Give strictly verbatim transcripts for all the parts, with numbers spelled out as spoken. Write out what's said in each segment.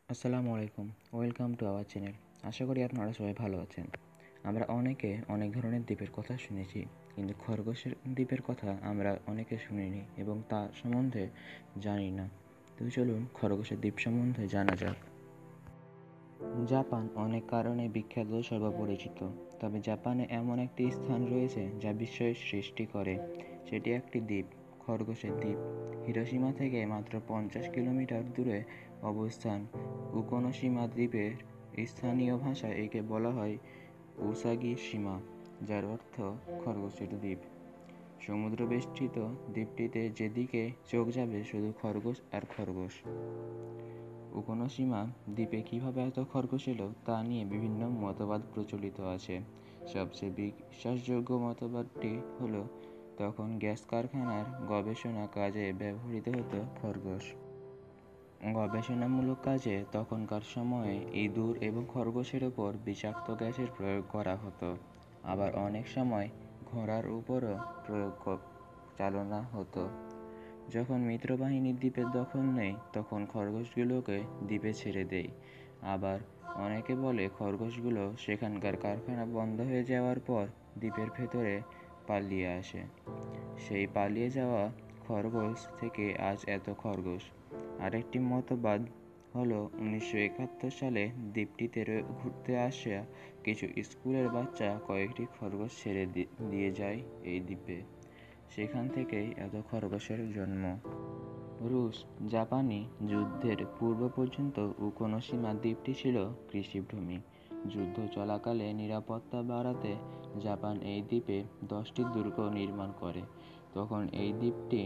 আসসালামু আলাইকুম। Welcome to our channel. আশা করি আপনারা সবাই ভালো আছেন। আমরা অনেকে অনেক ধরনের দ্বীপের কথা শুনেছি, কিন্তু খরগোশের দ্বীপের কথা আমরা অনেকে শুনিনি এবং তা সম্বন্ধে জানি না। তো চলুন খরগোশের দ্বীপ সম্বন্ধে জানা যাক। জাপান অনেক কারণে বিখ্যাত সর্বপরিচিত, তবে জাপানে এমন একটি স্থান রয়েছে যা বিস্ময়ের সৃষ্টি করে। সেটি একটি দ্বীপ, খরগোশের দ্বীপ। হিরোশিমা থেকে মাত্র পঞ্চাশ কিলোমিটার দূরে অবস্থান উকোনোশিমা দ্বীপের স্থানীয় ভাষায় একে বলা হয় উসাগি সীমা, যার অর্থ খরগোশের দ্বীপ। সমুদ্রবেষ্টিত দ্বীপটিতে যেদিকে চোখ যাবে শুধু খরগোশ আর খরগোশ। উকোনোশিমা দ্বীপে কীভাবে এত খরগোশ এলো তা নিয়ে বিভিন্ন মতবাদ প্রচলিত আছে। সবচেয়ে বিশ্বাসযোগ্য মতবাদটি হলো তখন গ্যাস কারখানার গবেষণা কাজে ব্যবহৃত হতো খরগোশ। গবেষণামূলক কাজে তখনকার সময়ে ইঁদুর এবং খরগোশের ওপর বিষাক্ত গ্যাসের প্রয়োগ করা হতো। আবার অনেক সময় ঘোড়ার উপরও প্রয়োগ চালনা হতো। যখন মিত্রবাহিনী দ্বীপের দখল নেয় তখন খরগোশগুলোকে দ্বীপে ছেড়ে দেয়। আবার অনেকে বলে খরগোশগুলো সেখানকার কারখানা বন্ধ হয়ে যাওয়ার পর দ্বীপের ভেতরে পালিয়ে আসে। সেই পালিয়ে যাওয়া খরগোশ থেকে আজ এত খরগোশ। আরেকটি মতবাদ হলো উনিশশো একাত্তর সালে দ্বীপটিতে ঘুরতে আসা কিছু স্কুলের বাচ্চা কয়েকটি খরগোশ ছেড়ে দিয়ে যায় এই দ্বীপে। সেখান থেকেই এত খরগোশের জন্ম। রুশ জাপানি যুদ্ধের পূর্ব পর্যন্ত উকোনোশিমা দ্বীপটি ছিল কৃষিভূমি। যুদ্ধ চলাকালে নিরাপত্তা বাড়াতে জাপান এই দ্বীপে দশটি দুর্গ নির্মাণ করে। তখন এই দ্বীপটি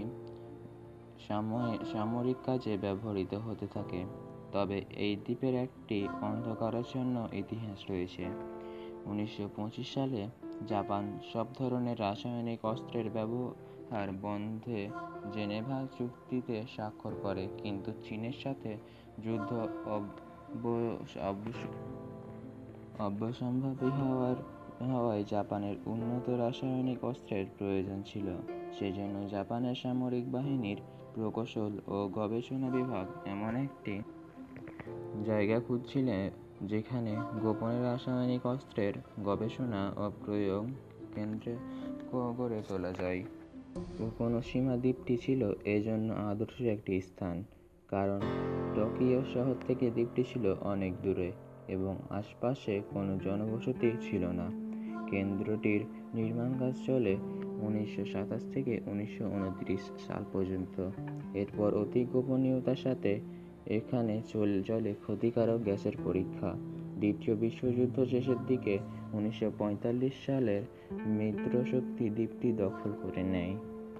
সামরিক কাজে ব্যবহৃত হতে থাকে। তবে এই দ্বীপের একটি অন্ধকারাচ্ছন্ন ইতিহাস রয়েছে। উনিশশো পঁচিশ সালে জাপান সব ধরনের রাসায়নিক অস্ত্রের ব্যবহার বন্ধে জেনেভা চুক্তিতে স্বাক্ষর করে, কিন্তু চীনের সাথে যুদ্ধ অবশ্যম্ভাবী হওয়ার হওয়ায় জাপানের উন্নত রাসায়নিক অস্ত্রের প্রয়োজন ছিল। সেজন্য জাপানের সামরিক বাহিনীর প্রকৌশল ও গবেষণা বিভাগ এমন একটি জায়গা খুঁজছিলেন যেখানে গোপনে রাসায়নিক অস্ত্রের গবেষণা ও প্রয়োগ কেন্দ্র গড়ে তোলা যায়। উকোনোশিমা দ্বীপটি ছিল এজন্য আদর্শ একটি স্থান, কারণ টোকিও শহর থেকে দ্বীপটি ছিল অনেক দূরে এবং আশপাশে কোনো জনবসতি ছিল না। কেন্দ্রটির নির্মাণ কাজ চলে উনিশশো সাতাশ থেকে উনিশশো উনত্রিশ সাল পর্যন্ত। এরপর অতি গোপনীয়তার সাথে এখানে চলে ক্ষতিকারক গ্যাসের পরীক্ষা। দ্বিতীয় বিশ্বযুদ্ধ শেষের দিকে উনিশশো পঁয়তাল্লিশ সালের মিত্রশক্তি দ্বীপটি দখল করে নেয়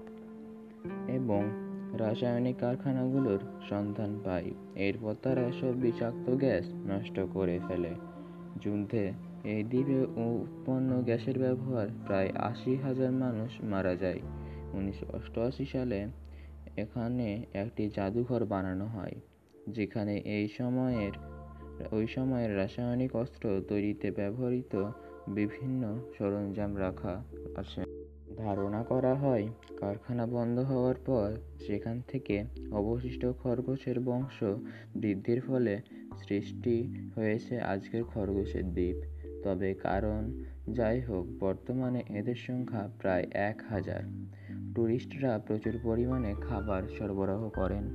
এবং রাসায়নিক কারখানাগুলোর সন্ধান পায়। এরপর তারা সব বিষাক্ত গ্যাস নষ্ট করে ফেলে। যুদ্ধে এই দ্বীপে উৎপন্ন গ্যাসের ব্যবহার প্রায় আশি হাজার মানুষ মারা যায়। উনিশশো অষ্টআশি সালে এখানে একটি জাদুঘর বানানো হয়, যেখানে এই সময়ের ওই সময়ের রাসায়নিক অস্ত্র তৈরিতে ব্যবহৃত বিভিন্ন সরঞ্জাম রাখা আছে। ধারণা করা হয় কারখানা বন্ধ হওয়ার পর সেখান থেকে অবশিষ্ট খরগোশের বংশ বৃদ্ধির ফলে সৃষ্টি হয়েছে আজকের খরগোশের দ্বীপ। তবে কারণ যাই হোক, বর্তমানে এদের সংখ্যা প্রায় এক হাজার। টুরিস্টরা প্রচুর পরিমাণে খাবার সরবরাহ করেন,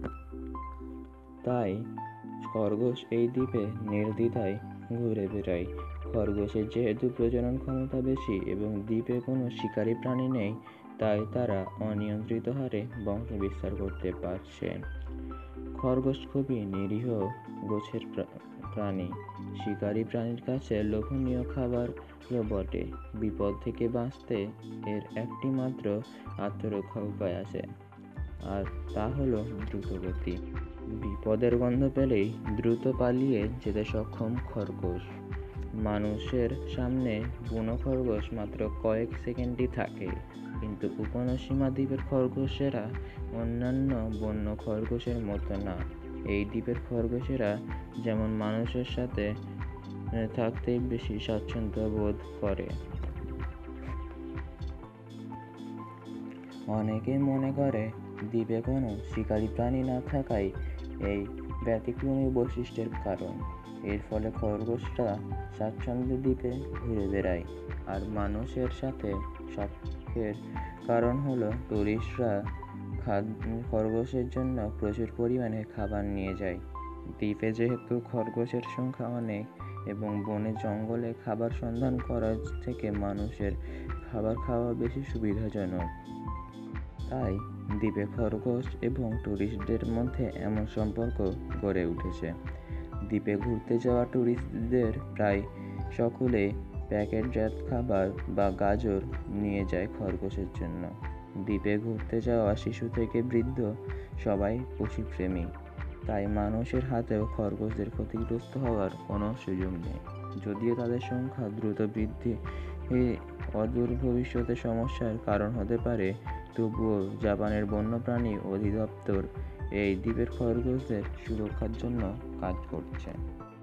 তাই খরগোশ এই দ্বীপে নির্দ্বিধায় ঘুরে বেড়ায়। খরগোশের যেহেতু প্রজনন ক্ষমতা বেশি এবং দ্বীপে কোনো শিকারী প্রাণী নেই, তাই তারা অনিয়ন্ত্রিত হারে বংশ বিস্তার করতে পারছে। খরগোশ খুবই নিরীহ গোছের প্রাণী, শিকারী প্রাণীর কাছে লোভনীয় খাবারও বটে। বিপদ থেকে বাঁচতে এর একটি মাত্র আত্মরক্ষা উপায় আছে, আর তা হলো দ্রুতগতি। বিপদের গন্ধ পেলেই দ্রুত পালিয়ে যেতে সক্ষম খরগোশ। মানুষের সামনে বুনো খরগোশ মাত্র কয়েক সেকেন্ডই থাকে, কিন্তু উকোনোশিমা দ্বীপের খরগোশেরা অন্যান্য বন্য খরগোশের মতো না। এই দ্বীপের খরগোশেরা যেমন মানুষের সাথে থাকতে বেশি স্বাচ্ছন্দ্য বোধ করে। অনেকে মনে করে দ্বীপে কোনো শিকারী প্রাণী না থাকায় এই ব্যতিক্রমী বৈশিষ্ট্যের কারণ। এর ফলে খরগোশরা স্বাচ্ছন্দ্যে দ্বীপে ঘুরে বেড়ায়। আর মানুষের সাথে শখের কারণ হলো টুরিস্টরা খরগোশের জন্য প্রচুর পরিমাণে খাবার নিয়ে যায়। দ্বীপে যেহেতু খরগোশের সংখ্যা অনেক এবং বনে জঙ্গলে খাবার সন্ধান করার থেকে মানুষের খাবার খাওয়া বেশি সুবিধাজনক, তাই দ্বীপে খরগোশ এবং টুরিস্টদের মধ্যে এমন সম্পর্ক গড়ে উঠেছে। দ্বীপে ঘুরতে যাওয়া টুরিস্টদের প্রায় সকলেই প্যাকেটজাত খাবার বা গাজর নিয়ে যায় খরগোশের জন্য। দ্বীপে ঘুরতে যাওয়া শিশু থেকে বৃদ্ধ সবাই পশুপ্রেমী, তাই মানুষের হাতেও খরগোশদের ক্ষতিগ্রস্ত হওয়ার কোনো সুযোগ নেই। যদিও তাদের সংখ্যা দ্রুত বৃদ্ধি অদূর ভবিষ্যতে সমস্যার কারণ হতে পারে, তবুও জাপানের বন্যপ্রাণী অধিদপ্তর এই দ্বীপের খরগোশদের সুরক্ষার জন্য কাজ করছে।